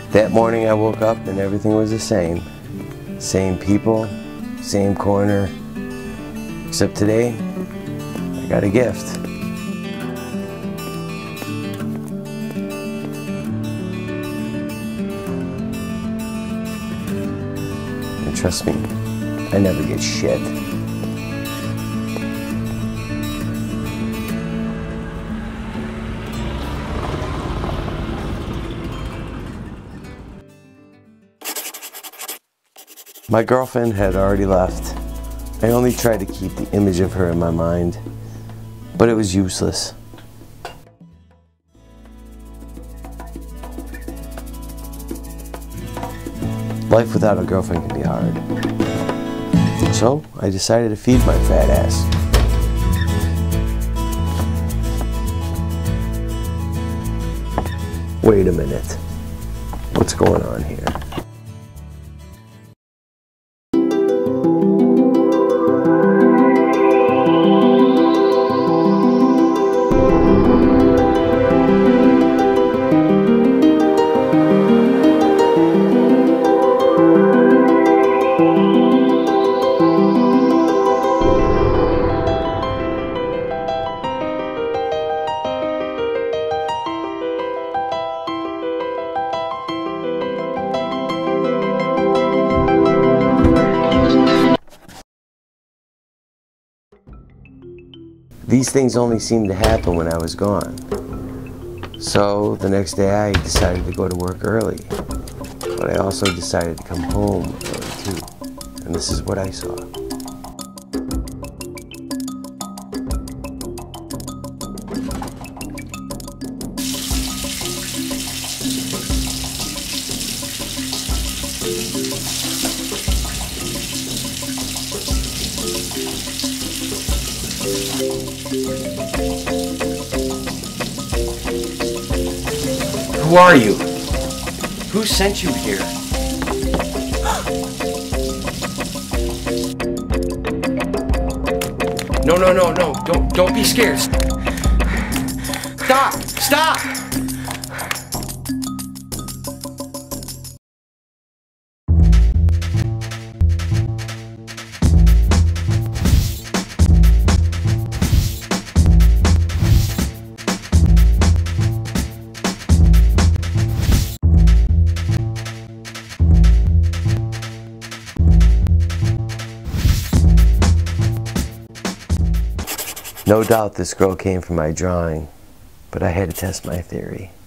That morning I woke up and everything was the same. Same people, same corner. Except today, I got a gift. And trust me, I never get shit. My girlfriend had already left. I only tried to keep the image of her in my mind, but it was useless. Life without a girlfriend can be hard. So I decided to feed my fat ass. Wait a minute. What's going on here? These things only seemed to happen when I was gone. So the next day I decided to go to work early. But I also decided to come home early too. And this is what I saw. Who are you? Who sent you here? No, don't be scared. Stop! No doubt this girl came from my drawing, but I had to test my theory.